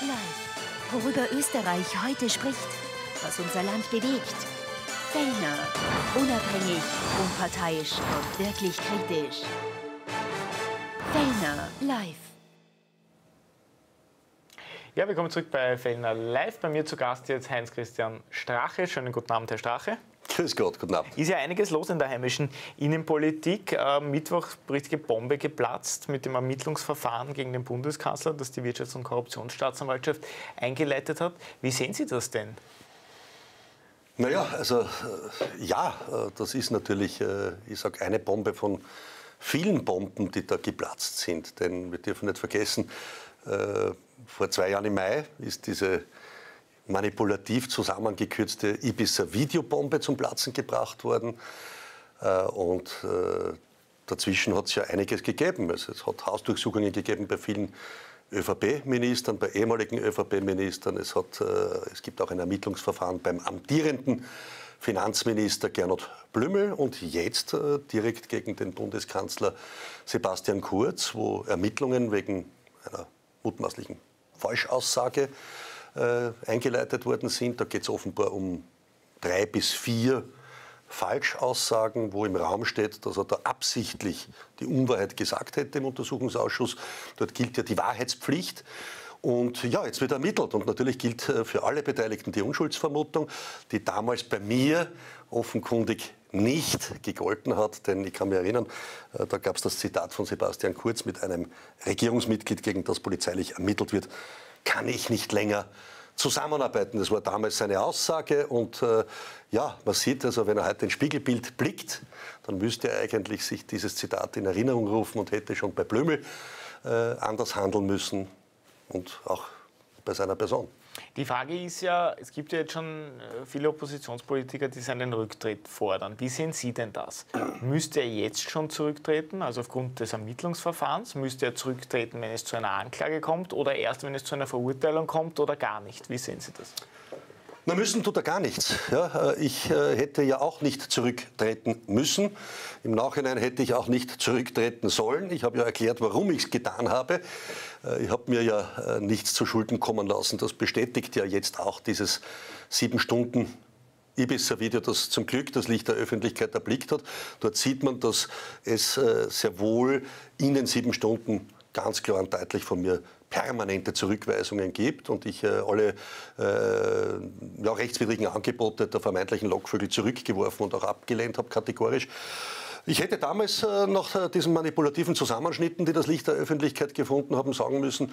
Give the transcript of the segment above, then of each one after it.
Live. Worüber Österreich heute spricht, was unser Land bewegt. Fellner. Unabhängig, unparteiisch und wirklich kritisch. Fellner Live. Ja, willkommen zurück bei Fellner Live. Bei mir zu Gast jetzt Heinz-Christian Strache. Schönen guten Abend, Herr Strache. Grüß Gott, guten Abend. Ist ja einiges los in der heimischen Innenpolitik. Mittwoch richtige Bombe geplatzt mit dem Ermittlungsverfahren gegen den Bundeskanzler, das die Wirtschafts- und Korruptionsstaatsanwaltschaft eingeleitet hat. Wie sehen Sie das denn? Naja, also ja, das ist natürlich, ich sage, eine Bombe von vielen Bomben, die da geplatzt sind. Denn wir dürfen nicht vergessen, vor 2 Jahren im Mai ist diese manipulativ zusammengekürzte Ibiza-Videobombe zum Platzen gebracht worden. Und dazwischen hat es ja einiges gegeben. Also es hat Hausdurchsuchungen gegeben bei vielen ÖVP-Ministern, bei ehemaligen ÖVP-Ministern. Es gibt auch ein Ermittlungsverfahren beim amtierenden Finanzminister Gernot Blümel und jetzt direkt gegen den Bundeskanzler Sebastian Kurz, wo Ermittlungen wegen einer mutmaßlichen Falschaussage eingeleitet worden sind. Da geht es offenbar um 3 bis 4 Falschaussagen, wo im Raum steht, dass er da absichtlich die Unwahrheit gesagt hätte im Untersuchungsausschuss. Dort gilt ja die Wahrheitspflicht. Und ja, jetzt wird ermittelt. Und natürlich gilt für alle Beteiligten die Unschuldsvermutung, die damals bei mir offenkundig nicht gegolten hat. Denn ich kann mich erinnern, da gab es das Zitat von Sebastian Kurz: Mit einem Regierungsmitglied, gegen das polizeilich ermittelt wird, kann ich nicht länger zusammenarbeiten. Das war damals seine Aussage. Und ja, man sieht also, wenn er heute ins Spiegelbild blickt, dann müsste er eigentlich sich dieses Zitat in Erinnerung rufen und hätte schon bei Blümel anders handeln müssen und auch bei seiner Person. Die Frage ist ja, es gibt ja jetzt schon viele Oppositionspolitiker, die seinen Rücktritt fordern. Wie sehen Sie denn das? Müsste er jetzt schon zurücktreten, also aufgrund des Ermittlungsverfahrens? Müsste er zurücktreten, wenn es zu einer Anklage kommt, oder erst, wenn es zu einer Verurteilung kommt, oder gar nicht? Wie sehen Sie das? Na, müssen tut er gar nichts. Ja, ich hätte ja auch nicht zurücktreten müssen. Im Nachhinein hätte ich auch nicht zurücktreten sollen. Ich habe ja erklärt, warum ich es getan habe. Ich habe mir ja nichts zu Schulden kommen lassen. Das bestätigt ja jetzt auch dieses 7 Stunden Ibiza-Video, das zum Glück das Licht der Öffentlichkeit erblickt hat. Dort sieht man, dass es sehr wohl in den 7 Stunden ganz klar und deutlich von mir permanente Zurückweisungen gibt und ich alle rechtswidrigen Angebote der vermeintlichen Lockvögel zurückgeworfen und auch abgelehnt habe, kategorisch. Ich hätte damals nach diesen manipulativen Zusammenschnitten, die das Licht der Öffentlichkeit gefunden haben, sagen müssen,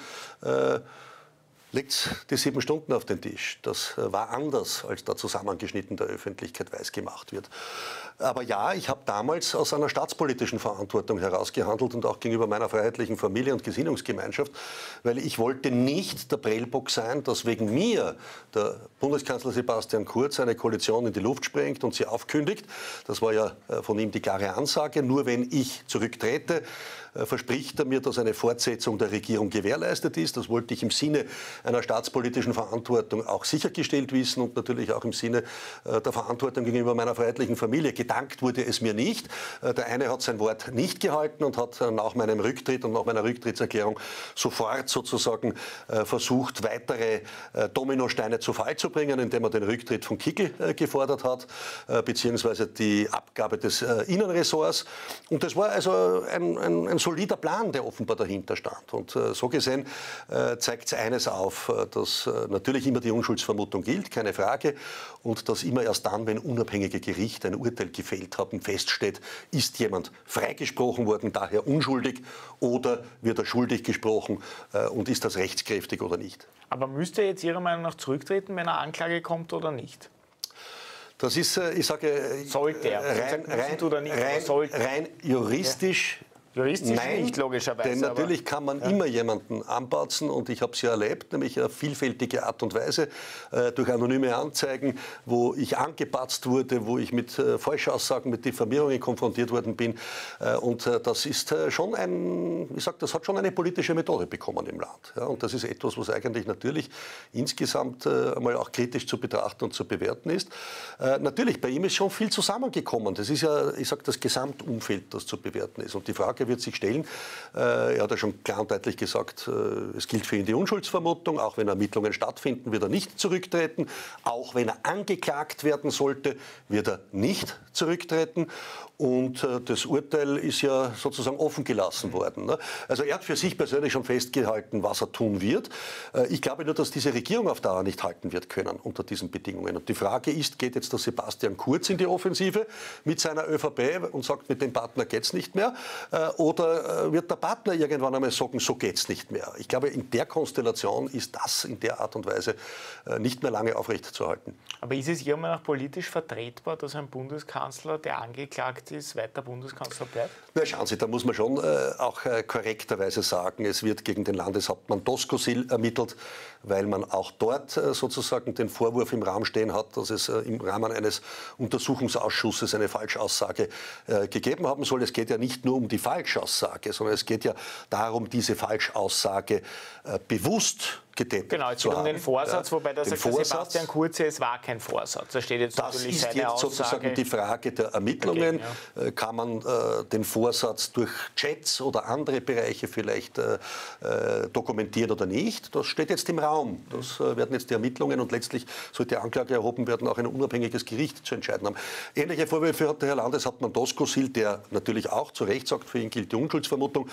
legt die 7 Stunden auf den Tisch. Das war anders, als da zusammengeschnitten der Öffentlichkeit weiß gemacht wird. Aber ja, ich habe damals aus einer staatspolitischen Verantwortung heraus gehandelt und auch gegenüber meiner freiheitlichen Familie und Gesinnungsgemeinschaft, weil ich wollte nicht der Prellbock sein, dass wegen mir der Bundeskanzler Sebastian Kurz eine Koalition in die Luft sprengt und sie aufkündigt. Das war ja von ihm die klare Ansage. Nur wenn ich zurücktrete, verspricht er mir, dass eine Fortsetzung der Regierung gewährleistet ist. Das wollte ich im Sinne einer staatspolitischen Verantwortung auch sichergestellt wissen und natürlich auch im Sinne der Verantwortung gegenüber meiner freiheitlichen Familie. Gedankt wurde es mir nicht. Der eine hat sein Wort nicht gehalten und hat nach meinem Rücktritt und nach meiner Rücktrittserklärung sofort sozusagen versucht, weitere Dominosteine zu Fall zu bringen, indem er den Rücktritt von Kickl gefordert hat, beziehungsweise die Abgabe des Innenressorts. Und das war also ein solider Plan, der offenbar dahinter stand. Und so gesehen zeigt es eines auf, dass natürlich immer die Unschuldsvermutung gilt, keine Frage, und dass immer erst dann, wenn unabhängige Gerichte ein Urteil gefällt haben, feststeht, ist jemand freigesprochen worden, daher unschuldig, oder wird er schuldig gesprochen und ist das rechtskräftig oder nicht. Aber müsste er jetzt Ihrer Meinung nach zurücktreten, wenn eine Anklage kommt oder nicht? Das ist, ich sage, sollte er? Rein juristisch. Ja. Juristisch nein, nicht, logischerweise. Denn natürlich kann man immer jemanden anbatzen, und ich habe es ja erlebt, nämlich auf vielfältige Art und Weise, durch anonyme Anzeigen, wo ich angebatzt wurde, wo ich mit Falschaussagen, mit Diffamierungen konfrontiert worden bin. Und das ist schon das hat schon eine politische Methode bekommen im Land. Ja, und das ist etwas, was eigentlich natürlich insgesamt einmal auch kritisch zu betrachten und zu bewerten ist. Natürlich, bei ihm ist schon viel zusammengekommen. Das ist ja, ich sage, das Gesamtumfeld, das zu bewerten ist. Und die Frage Frage wird sich stellen. Er hat ja schon klar und deutlich gesagt, es gilt für ihn die Unschuldsvermutung. Auch wenn Ermittlungen stattfinden, wird er nicht zurücktreten. Auch wenn er angeklagt werden sollte, wird er nicht zurücktreten. Und das Urteil ist ja sozusagen offen gelassen worden. Ne? Also er hat für sich persönlich schon festgehalten, was er tun wird. Ich glaube nur, dass diese Regierung auf Dauer nicht halten wird können unter diesen Bedingungen. Und die Frage ist, geht jetzt der Sebastian Kurz in die Offensive mit seiner ÖVP und sagt, mit dem Partner geht's nicht mehr? Oder wird der Partner irgendwann einmal sagen, so geht's nicht mehr? Ich glaube, in der Konstellation ist das in der Art und Weise nicht mehr lange aufrechtzuerhalten. Aber ist es Ihrer Meinung nach politisch vertretbar, dass ein Bundeskanzler, der angeklagt ist, weiter Bundeskanzler bleibt? Na, schauen Sie, da muss man schon auch korrekterweise sagen, es wird gegen den Landeshauptmann Doskozil ermittelt, weil man auch dort sozusagen den Vorwurf im Raum stehen hat, dass es im Rahmen eines Untersuchungsausschusses eine Falschaussage gegeben haben soll. Es geht ja nicht nur um die Falschaussage, sondern es geht ja darum, diese Falschaussage bewusst getätigt genau, es geht um den Vorsatz, wobei das sagt Sebastian Kurz, es war kein Vorsatz. Da steht jetzt das natürlich ist seine jetzt Aussage. sozusagen die Frage der Ermittlungen. Okay, ja. Kann man den Vorsatz durch Chats oder andere Bereiche vielleicht dokumentieren oder nicht? Das steht jetzt im Raum. Das werden jetzt die Ermittlungen und letztlich sollte Anklage erhoben werden, auch ein unabhängiges Gericht zu entscheiden haben. Ähnliche Vorwürfe hat der Herr Landeshauptmann Doskozil, der natürlich auch zu Recht sagt, für ihn gilt die Unschuldsvermutung.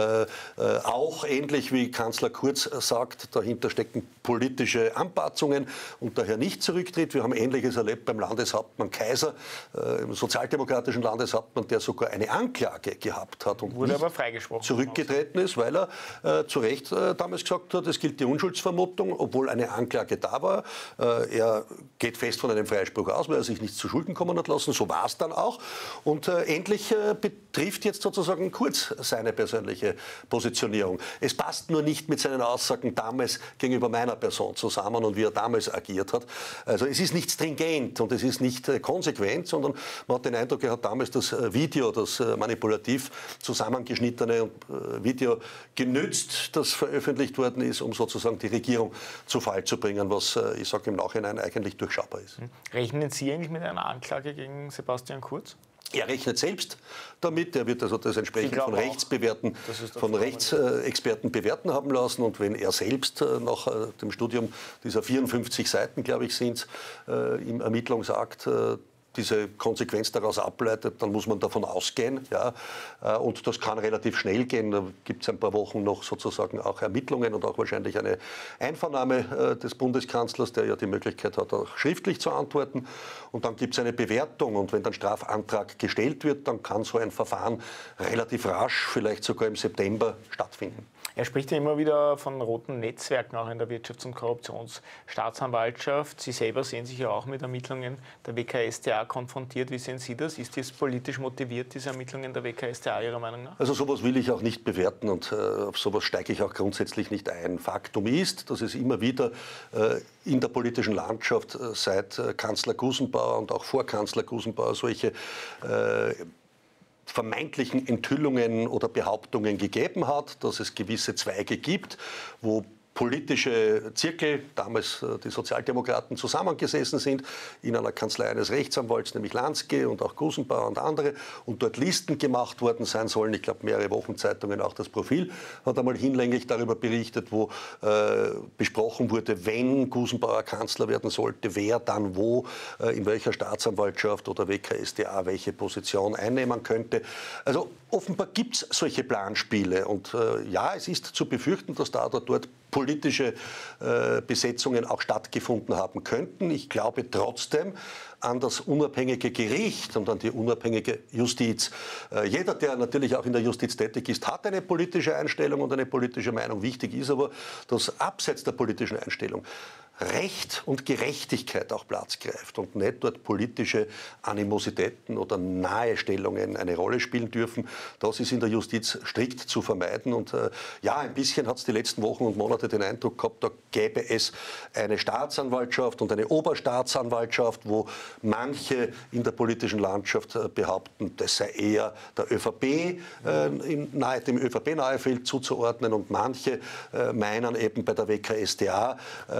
Auch ähnlich wie Kanzler Kurz sagt, dahinter stecken politische Anpatzungen und daher nicht zurücktritt. Wir haben Ähnliches erlebt beim Landeshauptmann Kaiser, im sozialdemokratischen Landeshauptmann, der sogar eine Anklage gehabt hat und wurde nicht aber freigesprochen zurückgetreten ist, weil er zu Recht damals gesagt hat, es gilt die Unschuldsvermutung, obwohl eine Anklage da war. Er geht fest von einem Freispruch aus, weil er sich nichts zu Schulden kommen hat lassen. So war es dann auch. Und endlich betrifft jetzt sozusagen Kurz seine persönliche Positionierung. Es passt nur nicht mit seinen Aussagen damals gegenüber meiner Person zusammen und wie er damals agiert hat. Also es ist nicht stringent und es ist nicht konsequent, sondern man hat den Eindruck, er hat damals das Video, das manipulativ zusammengeschnittene Video genützt, das veröffentlicht worden ist, um sozusagen die Regierung zu Fall zu bringen, was, ich sage im Nachhinein, eigentlich durchschaubar ist. Rechnen Sie eigentlich mit einer Anklage gegen Sebastian Kurz? Er rechnet selbst damit, er wird also das entsprechend von Rechtsexperten bewerten haben lassen und wenn er selbst nach dem Studium dieser 54 Seiten, glaube ich, sind im Ermittlungsakt diese Konsequenz daraus ableitet, dann muss man davon ausgehen. Ja, und das kann relativ schnell gehen. Da gibt es ein paar Wochen noch sozusagen auch Ermittlungen und auch wahrscheinlich eine Einvernahme des Bundeskanzlers, der ja die Möglichkeit hat, auch schriftlich zu antworten. Und dann gibt es eine Bewertung. Und wenn dann Strafantrag gestellt wird, dann kann so ein Verfahren relativ rasch, vielleicht sogar im September, stattfinden. Er spricht ja immer wieder von roten Netzwerken, auch in der Wirtschafts- und Korruptionsstaatsanwaltschaft. Sie selber sehen sich ja auch mit Ermittlungen der WKStA konfrontiert. Wie sehen Sie das? Ist das politisch motiviert, diese Ermittlungen der WKStA Ihrer Meinung nach? Also sowas will ich auch nicht bewerten und auf sowas steige ich auch grundsätzlich nicht ein. Faktum ist, dass es immer wieder in der politischen Landschaft seit Kanzler Gusenbauer und auch vor Kanzler Gusenbauer solche vermeintlichen Enthüllungen oder Behauptungen gegeben hat, dass es gewisse Zweige gibt, wo politische Zirkel, damals die Sozialdemokraten, zusammengesessen sind in einer Kanzlei eines Rechtsanwalts, nämlich Lanske und auch Gusenbauer und andere, und dort Listen gemacht worden sein sollen. Ich glaube, mehrere Wochenzeitungen, auch das Profil, hat einmal hinlänglich darüber berichtet, wo besprochen wurde, wenn Gusenbauer Kanzler werden sollte, wer dann wo, in welcher Staatsanwaltschaft oder WKStA welche Position einnehmen könnte. Also offenbar gibt es solche Planspiele und ja, es ist zu befürchten, dass da oder dort politische Besetzungen auch stattgefunden haben könnten. Ich glaube trotzdem an das unabhängige Gericht und an die unabhängige Justiz. Jeder, der natürlich auch in der Justiz tätig ist, hat eine politische Einstellung und eine politische Meinung. Wichtig ist aber, dass abseits der politischen Einstellung Recht und Gerechtigkeit auch Platz greift und nicht dort politische Animositäten oder Nahestellungen eine Rolle spielen dürfen. Das ist in der Justiz strikt zu vermeiden. Und ja, ein bisschen hat es die letzten Wochen und Monate den Eindruck gehabt, da gäbe es eine Staatsanwaltschaft und eine Oberstaatsanwaltschaft, wo manche in der politischen Landschaft behaupten, das sei eher der ÖVP, dem ÖVP-nahe Feld zuzuordnen und manche meinen eben bei der WKStA sei es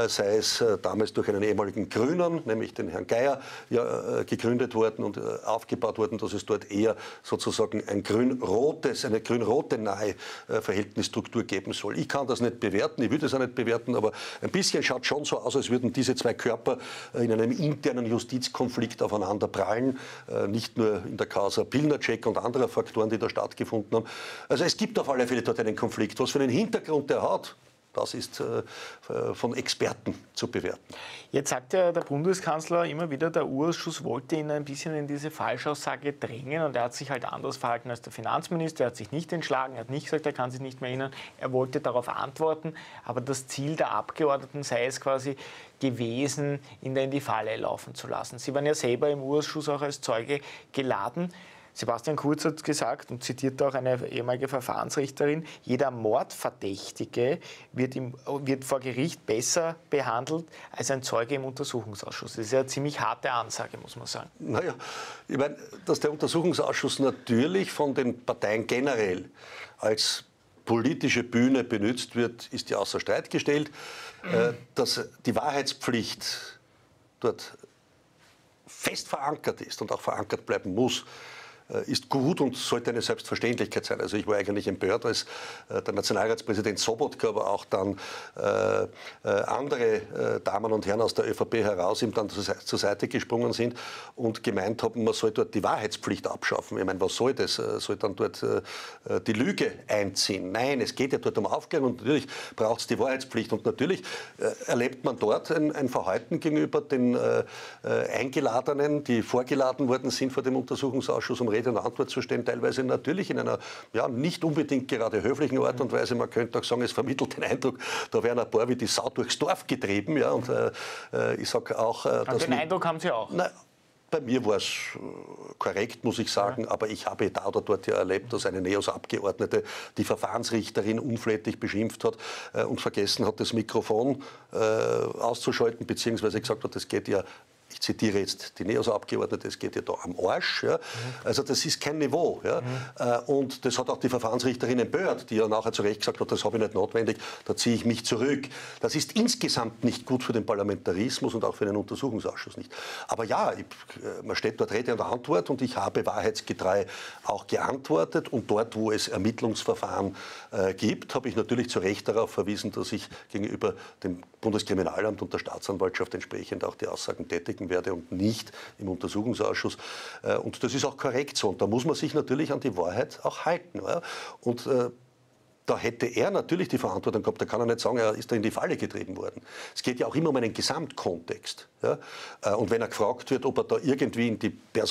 ist damals durch einen ehemaligen Grünen, nämlich den Herrn Geier, ja, gegründet worden und aufgebaut worden, dass es dort eher sozusagen eine grün-rote nahe Verhältnisstruktur geben soll. Ich kann das nicht bewerten, ich will das auch nicht bewerten, aber ein bisschen schaut schon so aus, als würden diese zwei Körper in einem internen Justizkonflikt aufeinander prallen, nicht nur in der Causa Pilnacek und anderer Faktoren, die da stattgefunden haben. Also es gibt auf alle Fälle dort einen Konflikt. Was für einen Hintergrund der hat, das ist von Experten zu bewerten. Jetzt sagt ja der Bundeskanzler immer wieder, der U-Ausschuss wollte ihn ein bisschen in diese Falschaussage drängen und er hat sich halt anders verhalten als der Finanzminister. Er hat sich nicht entschlagen, er hat nicht gesagt, er kann sich nicht mehr erinnern. Er wollte darauf antworten, aber das Ziel der Abgeordneten sei es quasi gewesen, ihn da in die Falle laufen zu lassen. Sie waren ja selber im U-Ausschuss auch als Zeuge geladen. Sebastian Kurz hat gesagt und zitiert auch eine ehemalige Verfahrensrichterin, jeder Mordverdächtige wird vor Gericht besser behandelt als ein Zeuge im Untersuchungsausschuss. Das ist ja eine ziemlich harte Ansage, muss man sagen. Naja, ich meine, dass der Untersuchungsausschuss natürlich von den Parteien generell als politische Bühne benutzt wird, ist ja außer Streit gestellt. Dass die Wahrheitspflicht dort fest verankert ist und auch verankert bleiben muss, ist gut und sollte eine Selbstverständlichkeit sein. Also ich war eigentlich empört, als der Nationalratspräsident Sobotka, aber auch dann andere Damen und Herren aus der ÖVP heraus ihm dann zur Seite gesprungen sind und gemeint haben, man soll dort die Wahrheitspflicht abschaffen. Ich meine, was soll das? Soll dann dort die Lüge einziehen? Nein, es geht ja dort um Aufklärung und natürlich braucht es die Wahrheitspflicht. Und natürlich erlebt man dort ein Verhalten gegenüber den Eingeladenen, die vorgeladen worden sind vor dem Untersuchungsausschuss, um Rede und Antwort zu stellen, teilweise natürlich in einer ja, nicht unbedingt gerade höflichen Art und Weise. Man könnte auch sagen, es vermittelt den Eindruck, da werden ein paar wie die Sau durchs Dorf getrieben. Ja, und ich sage auch... den Eindruck haben Sie auch? Na, bei mir war es korrekt, muss ich sagen, ja. Aber ich habe da oder dort ja erlebt, dass eine NEOS-Abgeordnete die Verfahrensrichterin unflätig beschimpft hat und vergessen hat, das Mikrofon auszuschalten, beziehungsweise gesagt hat, das geht ja... Ich zitiere jetzt die NEOS-Abgeordnete, es geht ja da am Arsch. Ja. Also das ist kein Niveau. Ja. Und das hat auch die Verfahrensrichterin empört, die ja nachher zu Recht gesagt hat, das habe ich nicht notwendig, da ziehe ich mich zurück. Das ist insgesamt nicht gut für den Parlamentarismus und auch für den Untersuchungsausschuss nicht. Aber ja, man steht dort Rede und Antwort und ich habe wahrheitsgetreu auch geantwortet. Und dort, wo es Ermittlungsverfahren gibt, habe ich natürlich zu Recht darauf verwiesen, dass ich gegenüber dem Bundeskriminalamt und der Staatsanwaltschaft entsprechend auch die Aussagen tätigen werde und nicht im Untersuchungsausschuss. Und das ist auch korrekt so. Und da muss man sich natürlich an die Wahrheit auch halten. Ja? Und da hätte er natürlich die Verantwortung gehabt. Da kann er nicht sagen, er ist da in die Falle getrieben worden. Es geht ja auch immer um einen Gesamtkontext. Ja? Und wenn er gefragt wird, ob er da irgendwie in die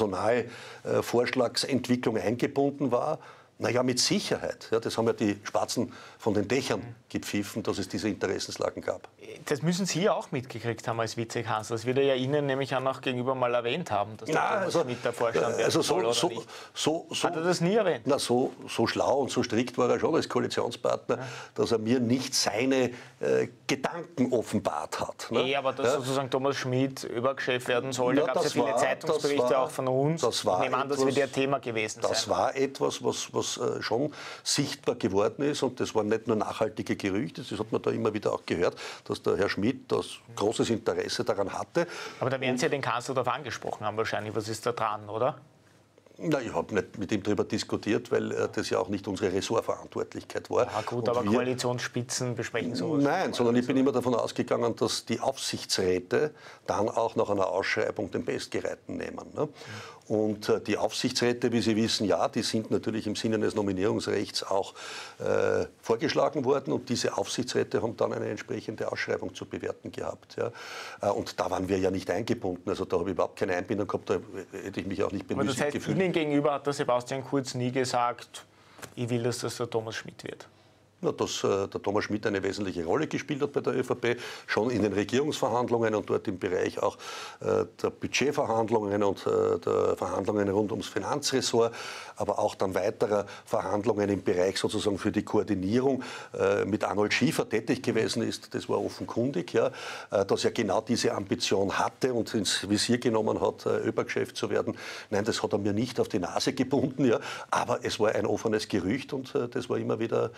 Personalvorschlagsentwicklung eingebunden war, naja, mit Sicherheit. Ja, das haben ja die Spatzen von den Dächern gepfiffen, dass es diese Interessenslagen gab. Das müssen Sie ja auch mitgekriegt haben als Vizekanzler. Das wird er ja Ihnen nämlich auch noch gegenüber mal erwähnt haben, dass der Schmidt der Vorstand werden soll oder nicht. Hat er das nie erwähnt? Na, so schlau und so strikt war er schon als Koalitionspartner, dass er mir nicht seine Gedanken offenbart hat. Ne? Aber dass sozusagen Thomas Schmidt Überchef werden soll, da gab es ja viele Zeitungsberichte auch von uns. Ich nehme an, das wird ja Thema gewesen sein. Das war etwas, was schon sichtbar geworden ist und das waren nicht nur nachhaltige Gerüchte, das hat man da immer wieder auch gehört, dass der Herr Schmidt das großes Interesse daran hatte. Aber da werden Sie ja den Kanzler darauf angesprochen haben wahrscheinlich. Was ist da dran, oder? Na, ich habe nicht mit ihm darüber diskutiert, weil das ja auch nicht unsere Ressortverantwortlichkeit war. Ja gut, aber Koalitionsspitzen besprechen sowas. Nein, sondern ich bin immer davon ausgegangen, dass die Aufsichtsräte dann auch nach einer Ausschreibung den Bestgereihten nehmen. Ne? Und die Aufsichtsräte, wie Sie wissen, ja, die sind natürlich im Sinne des Nominierungsrechts auch vorgeschlagen worden. Und diese Aufsichtsräte haben dann eine entsprechende Ausschreibung zu bewerten gehabt. Ja. Und da waren wir ja nicht eingebunden. Also da habe ich überhaupt keine Einbindung gehabt, da hätte ich mich auch nicht bemüßigt gefühlt. Das heißt, Ihnen gegenüber hat der Sebastian Kurz nie gesagt, ich will, dass das der Thomas Schmidt wird? Ja, dass der Thomas Schmidt eine wesentliche Rolle gespielt hat bei der ÖVP, schon in den Regierungsverhandlungen und dort im Bereich auch der Budgetverhandlungen und der Verhandlungen rund ums Finanzressort, aber auch dann weiterer Verhandlungen im Bereich sozusagen für die Koordinierung mit Arnold Schiefer tätig gewesen ist. Das war offenkundig, ja, dass er genau diese Ambition hatte und ins Visier genommen hat, ÖBA-Chef zu werden. Nein, das hat er mir nicht auf die Nase gebunden, ja, aber es war ein offenes Gerücht und das war immer wieder etwas,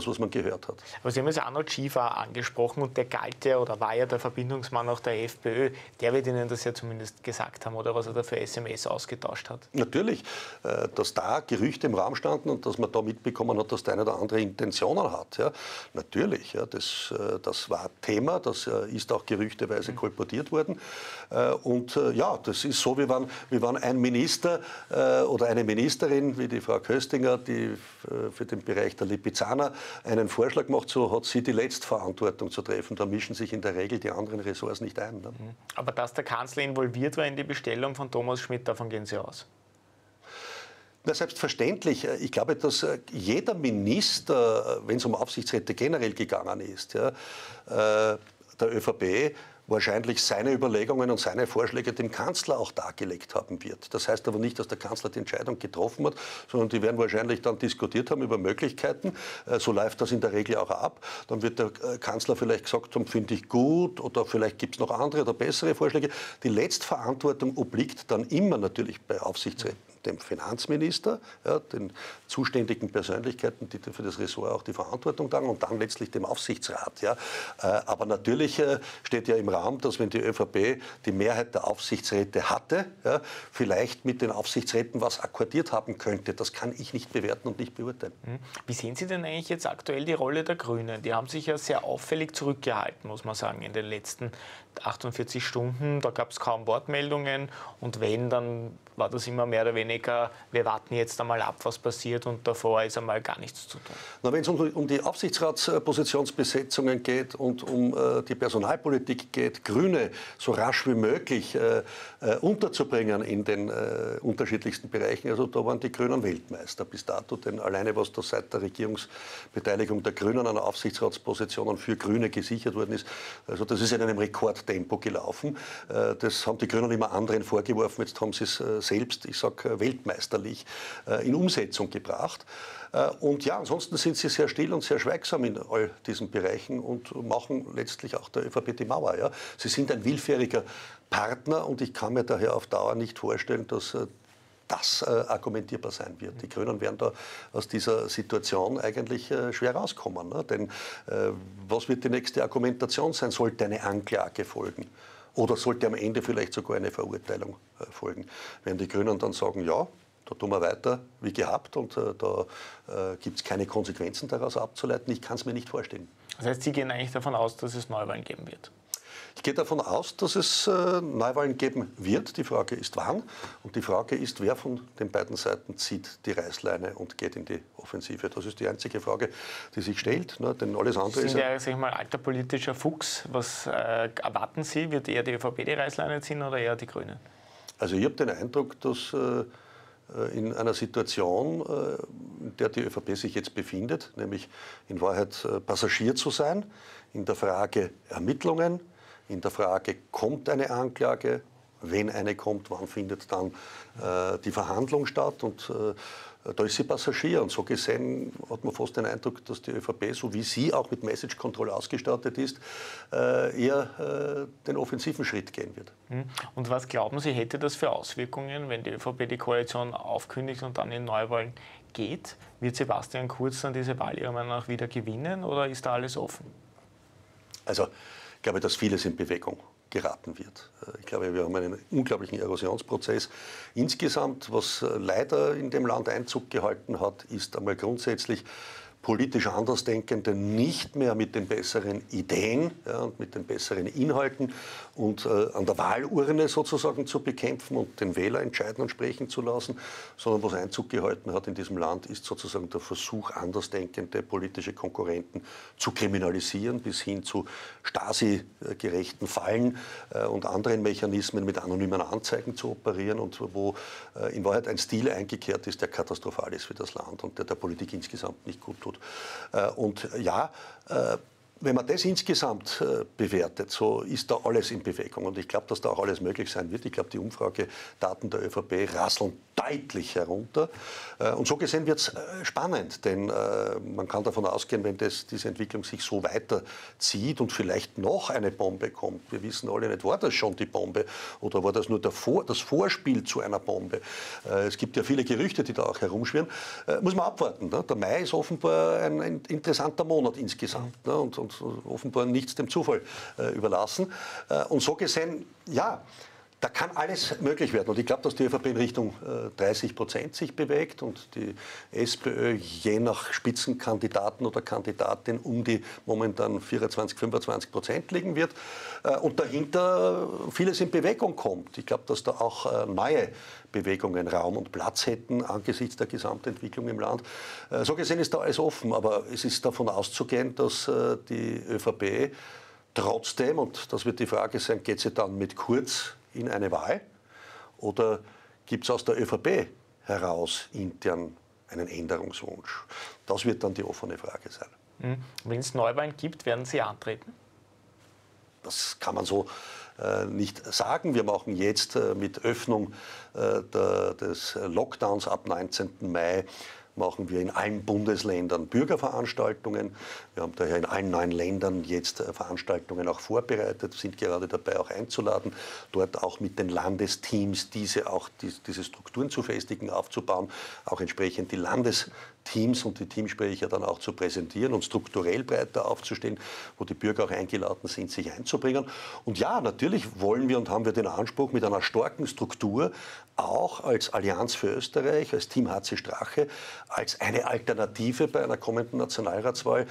etwas, was man gehört hat. Aber Sie haben jetzt Arnold Schiefer angesprochen und der galt ja oder war ja der Verbindungsmann auch der FPÖ. Der wird Ihnen das ja zumindest gesagt haben, oder was er da für SMS ausgetauscht hat. Natürlich, dass da Gerüchte im Raum standen und dass man da mitbekommen hat, dass der eine oder andere Intentionen hat. Ja. Natürlich, ja, das war Thema, das ist auch gerüchteweise kolportiert worden. Und ja, das ist so, wie wenn ein Minister oder eine Ministerin, wie die Frau Köstinger, die für den Bereich der Lipizzaner einen Vorschlag macht, so hat sie die Letztverantwortung zu treffen. Da mischen sich in der Regel die anderen Ressorts nicht ein. Ne? Aber dass der Kanzler involviert war in die Bestellung von Thomas Schmidt, davon gehen Sie aus? Na, selbstverständlich. Ich glaube, dass jeder Minister, wenn es um Aufsichtsräte generell gegangen ist, ja, der ÖVP, wahrscheinlich seine Überlegungen und seine Vorschläge dem Kanzler auch dargelegt haben wird. Das heißt aber nicht, dass der Kanzler die Entscheidung getroffen hat, sondern die werden wahrscheinlich dann diskutiert haben über Möglichkeiten. So läuft das in der Regel auch ab. Dann wird der Kanzler vielleicht gesagt haben, finde ich gut, oder vielleicht gibt es noch andere oder bessere Vorschläge. Die Letztverantwortung obliegt dann immer natürlich bei Aufsichtsräten, dem Finanzminister, ja, den zuständigen Persönlichkeiten, die für das Ressort auch die Verantwortung tragen, und dann letztlich dem Aufsichtsrat. Ja. Aber natürlich steht ja im Raum, dass wenn die ÖVP die Mehrheit der Aufsichtsräte hatte, ja, vielleicht mit den Aufsichtsräten was akkordiert haben könnte. Das kann ich nicht bewerten und nicht beurteilen. Wie sehen Sie denn eigentlich jetzt aktuell die Rolle der Grünen? Die haben sich ja sehr auffällig zurückgehalten, muss man sagen, in den letzten 48 Stunden. Da gab es kaum Wortmeldungen und wenn, dann war das immer mehr oder weniger, wir warten jetzt einmal ab, was passiert, und davor ist einmal gar nichts zu tun. Wenn es um die Aufsichtsratspositionsbesetzungen geht und um die Personalpolitik geht, Grüne so rasch wie möglich unterzubringen in den unterschiedlichsten Bereichen, also da waren die Grünen Weltmeister bis dato, denn alleine was da seit der Regierungsbeteiligung der Grünen an Aufsichtsratspositionen für Grüne gesichert worden ist, also das ist in einem Rekordtempo gelaufen. Das haben die Grünen immer anderen vorgeworfen, jetzt haben sie es selbst, ich sage weltmeisterlich, in Umsetzung gebracht. Und ja, ansonsten sind sie sehr still und sehr schweigsam in all diesen Bereichen und machen letztlich auch der ÖVP die Mauer. Ja. Sie sind ein willfähriger Partner und ich kann mir daher auf Dauer nicht vorstellen, dass das argumentierbar sein wird. Die Grünen werden da aus dieser Situation eigentlich schwer rauskommen. Ne? Denn was wird die nächste Argumentation sein? Sollte eine Anklage folgen? Oder sollte am Ende vielleicht sogar eine Verurteilung folgen? Werden die Grünen dann sagen, ja, da tun wir weiter wie gehabt und da gibt es keine Konsequenzen daraus abzuleiten? Ich kann es mir nicht vorstellen. Das heißt, Sie gehen eigentlich davon aus, dass es Neuwahlen geben wird? Ich gehe davon aus, dass es Neuwahlen geben wird. Die Frage ist, wann. Und die Frage ist, wer von den beiden Seiten zieht die Reißleine und geht in die Offensive. Das ist die einzige Frage, die sich stellt. Ne? Denn alles andere Sie sind ja, sag ich mal, alter politischer Fuchs. Was erwarten Sie? Wird eher die ÖVP die Reißleine ziehen oder eher die Grünen? Also ich habe den Eindruck, dass in einer Situation, in der die ÖVP sich jetzt befindet, nämlich in Wahrheit Passagier zu sein, in der Frage Ermittlungen, in der Frage, kommt eine Anklage, wenn eine kommt, wann findet dann die Verhandlung statt, und da ist sie Passagier. Und so gesehen hat man fast den Eindruck, dass die ÖVP, so wie sie auch mit Message Control ausgestattet ist, eher den offensiven Schritt gehen wird. Und was glauben Sie, hätte das für Auswirkungen, wenn die ÖVP die Koalition aufkündigt und dann in Neuwahlen geht? Wird Sebastian Kurz dann diese Wahl Ihrer Meinung nach wieder gewinnen oder ist da alles offen? Also ich glaube, dass vieles in Bewegung geraten wird. Ich glaube, wir haben einen unglaublichen Erosionsprozess. Insgesamt, was leider in dem Land Einzug gehalten hat, ist einmal grundsätzlich politisch Andersdenkende nicht mehr mit den besseren Ideen, ja, und mit den besseren Inhalten und an der Wahlurne sozusagen zu bekämpfen und den Wähler entscheiden und sprechen zu lassen, sondern was Einzug gehalten hat in diesem Land, ist sozusagen der Versuch, andersdenkende politische Konkurrenten zu kriminalisieren, bis hin zu Stasi-gerechten Fallen und anderen Mechanismen mit anonymen Anzeigen zu operieren, und wo in Wahrheit ein Stil eingekehrt ist, der katastrophal ist für das Land und der Politik insgesamt nicht gut tut. Und ja, wenn man das insgesamt bewertet, so ist da alles in Bewegung. Und ich glaube, dass da auch alles möglich sein wird. Ich glaube, die Umfragedaten der ÖVP rasseln deutlich herunter. Und so gesehen wird es spannend, denn man kann davon ausgehen, wenn diese Entwicklung sich so weiterzieht und vielleicht noch eine Bombe kommt. Wir wissen alle nicht, war das schon die Bombe oder war das nur das Vorspiel zu einer Bombe? Es gibt ja viele Gerüchte, die da auch herumschwirren. Muss man abwarten. Ne? Der Mai ist offenbar ein interessanter Monat insgesamt, ne? und offenbar nichts dem Zufall überlassen. Und so gesehen, ja, da kann alles möglich werden. Und ich glaube, dass die ÖVP in Richtung 30% sich bewegt und die SPÖ je nach Spitzenkandidaten oder Kandidatin um die momentan 24-25% liegen wird. Und dahinter vieles in Bewegung kommt. Ich glaube, dass da auch neue Bewegungen Raum und Platz hätten angesichts der Gesamtentwicklung im Land. So gesehen ist da alles offen. Aber es ist davon auszugehen, dass die ÖVP trotzdem, und das wird die Frage sein, geht sie dann mit Kurz in eine Wahl oder gibt es aus der ÖVP heraus intern einen Änderungswunsch? Das wird dann die offene Frage sein. Wenn es Neuwahlen gibt, werden Sie antreten? Das kann man so nicht sagen. Wir machen jetzt mit Öffnung des Lockdowns ab 19. Mai machen wir in allen Bundesländern Bürgerveranstaltungen. Wir haben daher in allen 9 Ländern jetzt Veranstaltungen auch vorbereitet, sind gerade dabei auch einzuladen, dort auch mit den Landesteams diese Strukturen zu festigen, aufzubauen, auch entsprechend die Landesteams und die Teamsprecher dann auch zu präsentieren und strukturell breiter aufzustellen, wo die Bürger auch eingeladen sind, sich einzubringen. Und ja, natürlich wollen wir und haben wir den Anspruch, mit einer starken Struktur auch als Allianz für Österreich, als Team HC Strache, als eine Alternative bei einer kommenden Nationalratswahl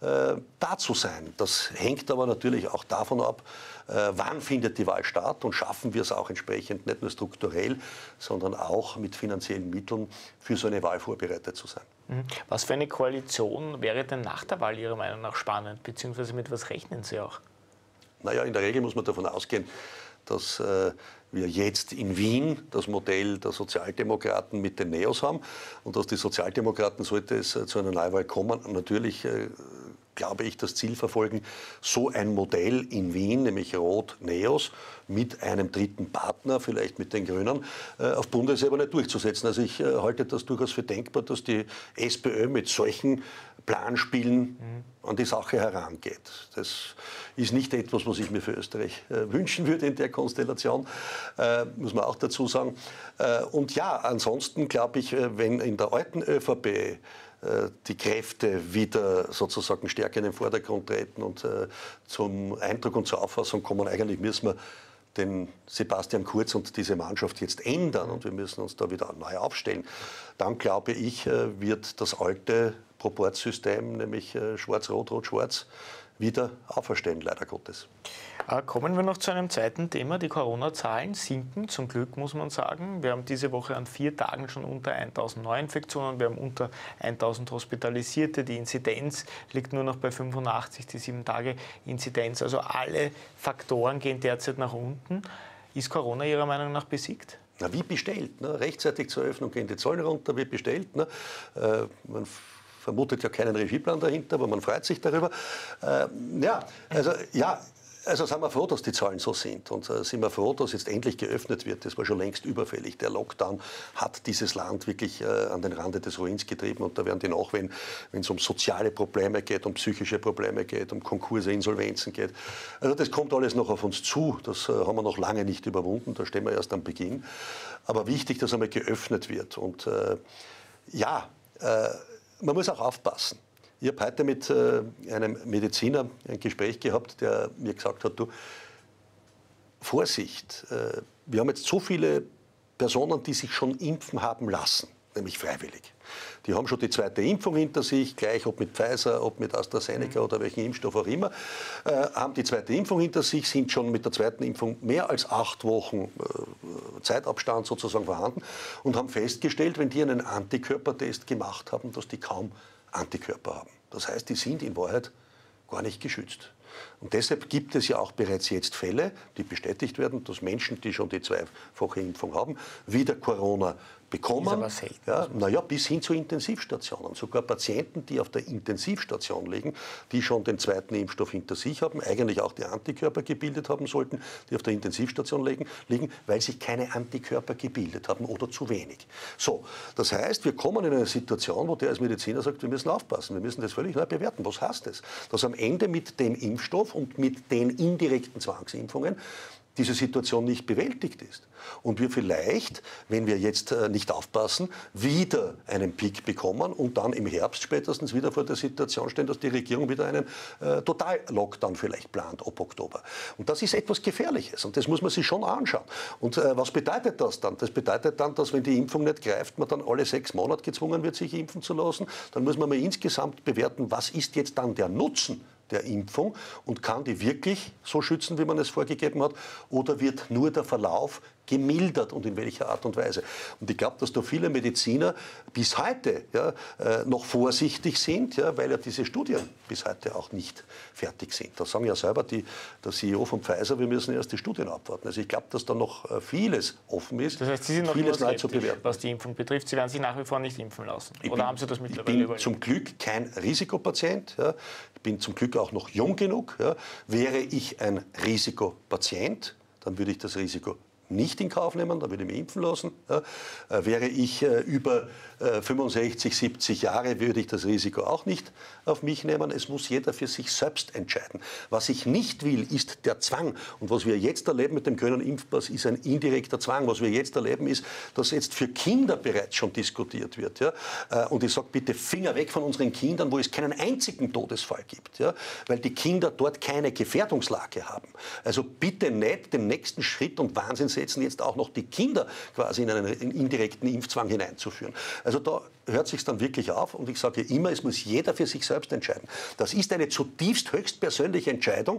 da zu sein. Das hängt aber natürlich auch davon ab, wann findet die Wahl statt und schaffen wir es auch entsprechend nicht nur strukturell, sondern auch mit finanziellen Mitteln für so eine Wahl vorbereitet zu sein. Was für eine Koalition wäre denn nach der Wahl Ihrer Meinung nach spannend, beziehungsweise mit was rechnen Sie auch? Naja, in der Regel muss man davon ausgehen, dass wir jetzt in Wien das Modell der Sozialdemokraten mit den Neos haben und dass die Sozialdemokraten, sollte es zu einer Neuwahl kommen, natürlich glaube ich, das Ziel verfolgen, so ein Modell in Wien, nämlich Rot-Neos, mit einem dritten Partner, vielleicht mit den Grünen, auf Bundesebene durchzusetzen. Also ich halte das durchaus für denkbar, dass die SPÖ mit solchen Planspielen an die Sache herangeht. Das ist nicht etwas, was ich mir für Österreich wünschen würde in der Konstellation, muss man auch dazu sagen. Und ja, ansonsten glaube ich, wenn in der alten ÖVP die Kräfte wieder sozusagen stärker in den Vordergrund treten und zum Eindruck und zur Auffassung kommen, eigentlich müssen wir den Sebastian Kurz und diese Mannschaft jetzt ändern und wir müssen uns da wieder neu aufstellen, dann glaube ich, wird das alte Proportsystem, nämlich Schwarz-Rot, Rot-Schwarz, wieder auferstehen, leider Gottes. Kommen wir noch zu einem zweiten Thema. Die Corona-Zahlen sinken, zum Glück muss man sagen. Wir haben diese Woche an 4 Tagen schon unter 1.000 Neuinfektionen, wir haben unter 1.000 Hospitalisierte. Die Inzidenz liegt nur noch bei 85, die 7-Tage-Inzidenz. Also alle Faktoren gehen derzeit nach unten. Ist Corona Ihrer Meinung nach besiegt? Na, wie bestellt. Ne? Rechtzeitig zur Eröffnung gehen die Zahlen runter, wie bestellt. Ne? Man vermutet ja keinen Regieplan dahinter, aber man freut sich darüber. Also sind wir froh, dass die Zahlen so sind und sind wir froh, dass jetzt endlich geöffnet wird. Das war schon längst überfällig. Der Lockdown hat dieses Land wirklich an den Rande des Ruins getrieben und da werden die Nachwehen, wenn es um soziale Probleme geht, um psychische Probleme geht, um Konkurse, Insolvenzen geht. Also das kommt alles noch auf uns zu. Das haben wir noch lange nicht überwunden. Da stehen wir erst am Beginn. Aber wichtig, dass einmal geöffnet wird. Und man muss auch aufpassen. Ich habe heute mit einem Mediziner ein Gespräch gehabt, der mir gesagt hat, du, Vorsicht, wir haben jetzt so viele Personen, die sich schon impfen haben lassen, nämlich freiwillig. Die haben schon die 2. Impfung hinter sich, gleich ob mit Pfizer, ob mit AstraZeneca oder welchen Impfstoff auch immer, haben die 2. Impfung hinter sich, sind schon mit der 2. Impfung mehr als 8 Wochen Zeitabstand sozusagen vorhanden und haben festgestellt, wenn die einen Antikörpertest gemacht haben, dass die kaum Antikörper haben. Das heißt, die sind in Wahrheit gar nicht geschützt. Und deshalb gibt es ja auch bereits jetzt Fälle, die bestätigt werden, dass Menschen, die schon die 2-fache Impfung haben, wieder Corona bekommen. Ist aber selten. Ja, naja, bis hin zu Intensivstationen. Sogar Patienten, die auf der Intensivstation liegen, die schon den zweiten Impfstoff hinter sich haben, eigentlich auch die Antikörper gebildet haben sollten, die auf der Intensivstation liegen, weil sich keine Antikörper gebildet haben oder zu wenig. So, das heißt, wir kommen in eine Situation, wo der als Mediziner sagt, wir müssen aufpassen, wir müssen das völlig neu bewerten. Was heißt das? Dass am Ende mit dem Impfstoff und mit den indirekten Zwangsimpfungen diese Situation nicht bewältigt ist. Und wir vielleicht, wenn wir jetzt nicht aufpassen, wieder einen Peak bekommen und dann im Herbst spätestens wieder vor der Situation stehen, dass die Regierung wieder einen Total-Lockdown vielleicht plant ab Oktober. Und das ist etwas Gefährliches und das muss man sich schon anschauen. Und was bedeutet das dann? Das bedeutet dann, dass wenn die Impfung nicht greift, man dann alle 6 Monate gezwungen wird, sich impfen zu lassen. Dann muss man mal insgesamt bewerten, was ist jetzt dann der Nutzen der Impfung und kann die wirklich so schützen, wie man es vorgegeben hat, oder wird nur der Verlauf gemildert und in welcher Art und Weise. Und ich glaube, dass da viele Mediziner bis heute noch vorsichtig sind, weil ja diese Studien bis heute auch nicht fertig sind. Da sagen ja selber der CEO von Pfizer, wir müssen erst die Studien abwarten. Also ich glaube, dass da noch vieles offen ist, das heißt, Sie sind noch vieles neu skeptisch, zu bewerten. was die Impfung betrifft. Sie werden sich nach wie vor nicht impfen lassen. Oder haben Sie das mittlerweile Ich bin überlegt? zum Glück kein Risikopatient. Ja. Ich bin zum Glück auch noch jung genug. Ja. Wäre ich ein Risikopatient, dann würde ich das Risiko nicht in Kauf nehmen, dann würde ich mich impfen lassen. Ja. Wäre ich über 65, 70 Jahre, würde ich das Risiko auch nicht auf mich nehmen. Es muss jeder für sich selbst entscheiden. Was ich nicht will, ist der Zwang. Und was wir jetzt erleben mit dem grünen Impfpass, ist ein indirekter Zwang. Was wir jetzt erleben, ist, dass jetzt für Kinder bereits schon diskutiert wird. Ja. Und ich sage bitte, Finger weg von unseren Kindern, wo es keinen einzigen Todesfall gibt. Ja. Weil die Kinder dort keine Gefährdungslage haben. Also bitte nicht den nächsten Schritt und Wahnsinn setzen, jetzt auch noch die Kinder quasi in einen indirekten Impfzwang hineinzuführen. Also da hört sich dann wirklich auf und ich sage immer, es muss jeder für sich selbst entscheiden. Das ist eine zutiefst höchstpersönliche Entscheidung.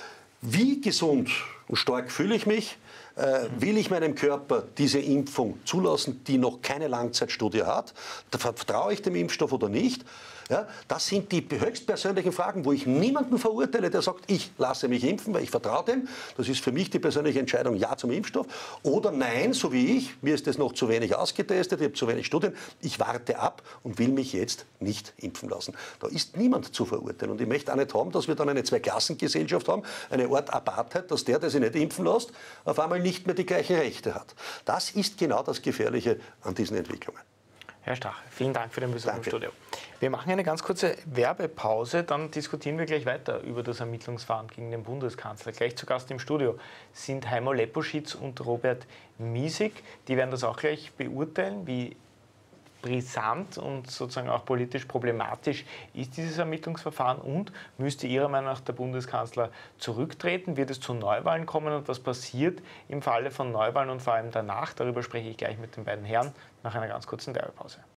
Wie gesund und stark fühle ich mich? Will ich meinem Körper diese Impfung zulassen, die noch keine Langzeitstudie hat? Vertraue ich dem Impfstoff oder nicht? Ja, das sind die höchstpersönlichen Fragen, wo ich niemanden verurteile, der sagt, ich lasse mich impfen, weil ich vertraue dem. Das ist für mich die persönliche Entscheidung, ja zum Impfstoff. Oder nein, so wie ich, mir ist das noch zu wenig ausgetestet, ich habe zu wenig Studien, ich warte ab und will mich jetzt nicht impfen lassen. Da ist niemand zu verurteilen. Und ich möchte auch nicht haben, dass wir dann eine Zweiklassengesellschaft haben, eine Art Apartheid, dass der sich nicht impfen lässt, auf einmal nicht mehr die gleichen Rechte hat. Das ist genau das Gefährliche an diesen Entwicklungen. Herr Stach, vielen Dank für den Besuch im Danke. Studio. Wir machen eine ganz kurze Werbepause, dann diskutieren wir gleich weiter über das Ermittlungsverfahren gegen den Bundeskanzler. Gleich zu Gast im Studio sind Heimo Leposchitz und Robert Miesig. Die werden das auch gleich beurteilen, wie brisant und sozusagen auch politisch problematisch ist dieses Ermittlungsverfahren und müsste Ihrer Meinung nach der Bundeskanzler zurücktreten? Wird es zu Neuwahlen kommen und was passiert im Falle von Neuwahlen und vor allem danach? Darüber spreche ich gleich mit den beiden Herren nach einer ganz kurzen Werbepause.